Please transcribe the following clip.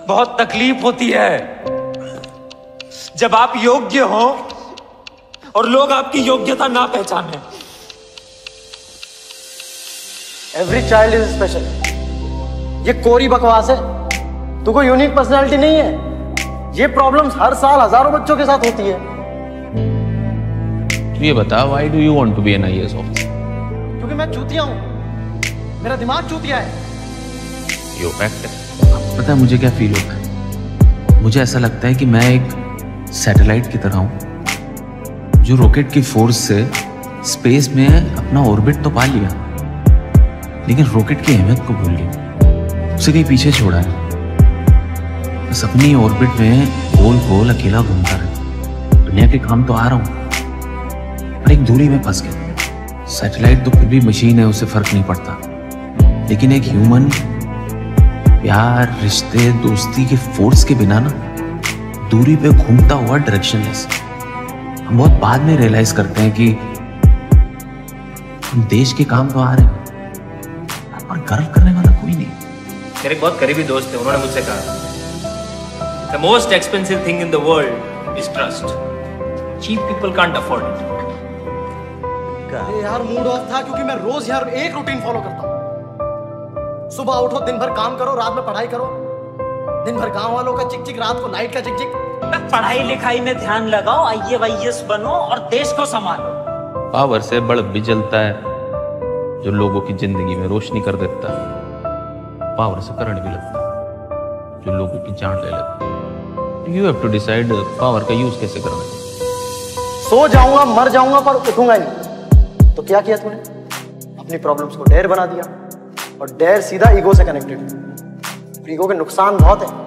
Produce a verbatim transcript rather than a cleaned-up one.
बहुत तकलीफ होती है जब आप योग्य हो और लोग आपकी योग्यता ना पहचाने। Every child is special. ये कोरी बकवास है। तू कोई यूनिक पर्सनालिटी नहीं है। ये प्रॉब्लम्स हर साल हजारों बच्चों के साथ होती है। ये बता, why do you want to be an IAS officer? क्योंकि मैं चूतिया हूं। मेरा दिमाग चूतिया है। यो फैक्ट है। पता है मुझे क्या फील होता है? मुझे ऐसा लगता है कि मैं एक सैटेलाइट की तरह हूं जो रॉकेट की फोर्स से स्पेस में अपना ऑर्बिट तो पा लिया, लेकिन रॉकेट की अहमियत को भूल गया, उसे कहीं पीछे छोड़ा है। बस अपनी ऑर्बिट में गोल गोल अकेला घूमता रहा। दुनिया के काम तो आ रहा हूं पर एक दूरी में फंस गया। सैटेलाइट तो फिर भी मशीन है, उससे फर्क नहीं पड़ता, लेकिन एक ह्यूमन प्यार, रिश्ते, दोस्ती के फोर्स के बिना ना दूरी पे घूमता हुआ डायरेक्शनलेस। हम बहुत बाद में रियलाइज करते हैं कि हम देश के काम तो आ रहे हैं पर गर्व करने वाला कोई नहीं। मेरे बहुत करीबी दोस्त थे, उन्होंने मुझसे कहा the most expensive thing in the world is trust. Cheap people can't afford it. यार मूड ऑफ था क्योंकि मैं रोज यार एक रूटीन फॉलो करता हूँ। सुबह उठो, दिन भर काम करो, रात में पढ़ाई करो। दिन भर गांव वालों का चिक चिक, रात को लाइट का चिक चिक। पढ़ाई लिखाई में ध्यान लगाओ, आई ए वाई एस बनो और देश को संभालो। पावर से बल्ब भी जलता है जो लोगों की जिंदगी में रोशनी कर देता है। पावर से करंट भी लगता है जो लोगों की जान ले लेता है। You have to decide power का यूज कैसे करना है। सो जाऊंगा, मर जाऊंगा पर उठूंगा नहीं। तो क्या किया तूने? अपनी प्रॉब्लम्स को डेयर बना दिया, और डेयर सीधा ईगो से कनेक्टेड है। ईगो के नुकसान बहुत है।